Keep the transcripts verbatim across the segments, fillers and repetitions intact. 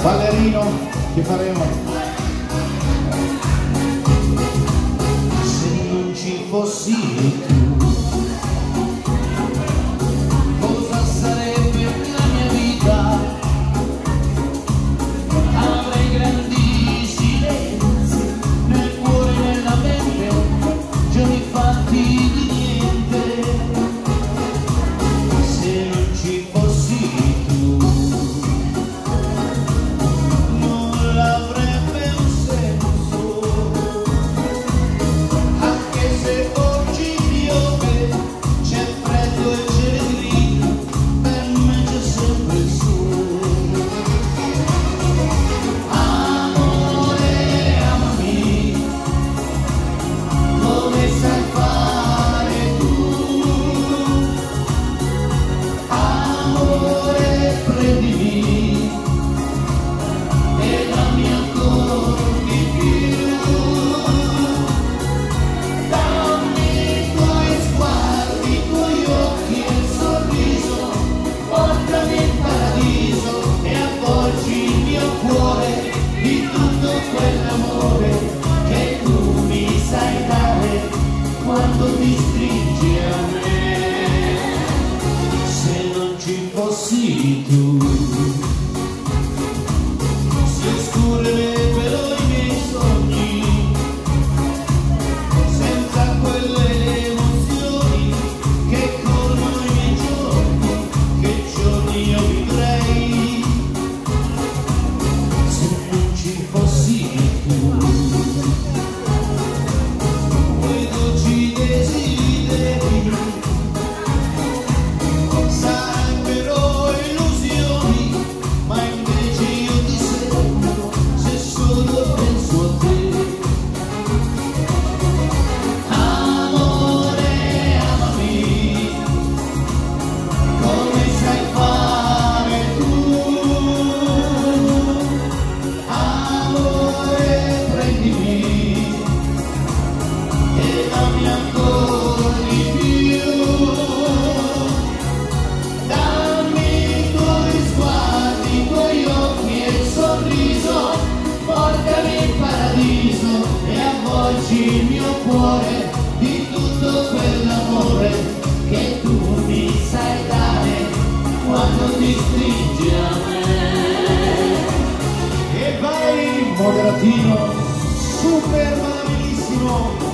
ballerino che faremo. Se non ci fossi tu, cosa sarebbe la mia vita? Avrei grandi silenzi nel cuore e nella mente, giorni fatti di niente. Se non ci fossi tu, non avrebbe un senso, anche se oggi piove, c'è freddo e c'è grigio, per me c'è sempre il sole. Amore, amami, come sai fare tu. Amore, prendimi e dammi ancora di più. Dammi i tuoi sguardi, i tuoi occhi e il sorriso, portami in paradiso e avvolgi il mio cuore di tutto quell'amore che tu mi sai dare quando ti stringi a me. Se non ci fossi tu, si oscurerebbero i miei sogni, senza quelle emozioni che colmano i miei giorni, che giorni io vivrei. Se non ci fossi tu, quei dolci desideri sarebbero illusioni, ma invece io ti sento se solo penso a te. Amore, amami, come sai fare tu. Amore, prendimi e dammi ancora di più. Dammi i tuoi sguardi, i tuoi occhi e il sorriso, portami in paradiso e avvolgi il mio cuore di tutto quell'amore che tu mi sai dare quando ti stringi a me. E vai, moderatino, super bravissimo.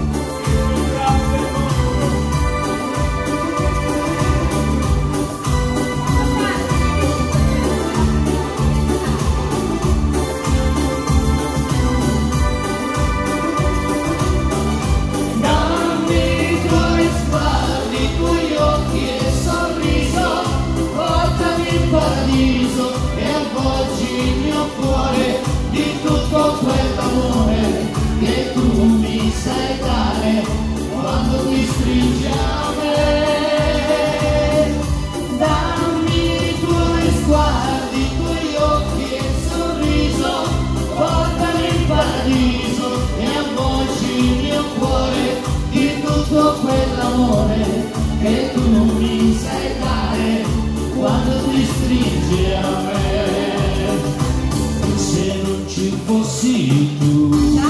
Dammi i tuoi sguardi, i tuoi occhi e il sorriso, portami in paradiso e avvolgi il mio cuore di tutto quell'amore che tu mi sai dare quando ti stringi a me. Dammi i tuoi sguardi, i tuoi occhi e il sorriso, portami in paradiso e avvolgi il mio cuore di tutto quell'amore che tu mi sai dare quando ti stringi a me. Se non ci fossi tu,